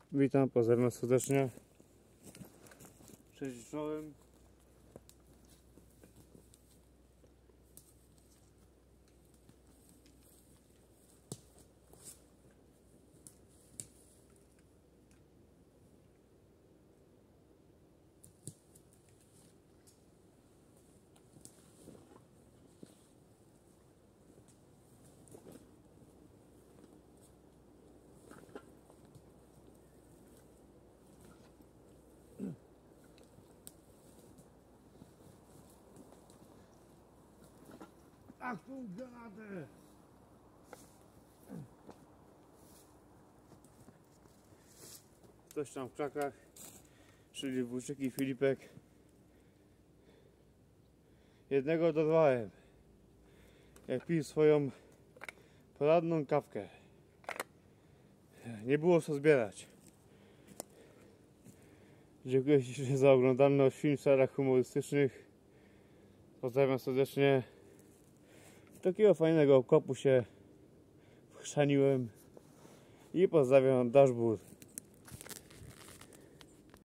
Witam, pozdrawiam serdecznie. Cześć czołem. Ach, tą granadę! Ktoś tam w krzakach, czyli Włóczyk i Filipek. Jednego dorwałem, jak pił swoją poranną kawkę. Nie było co zbierać. Dziękuję Ci za oglądalność film w seriach humorystycznych. Pozdrawiam serdecznie. Takiego fajnego okopu się wchrzaniłem i pozdrawiam Dashboard.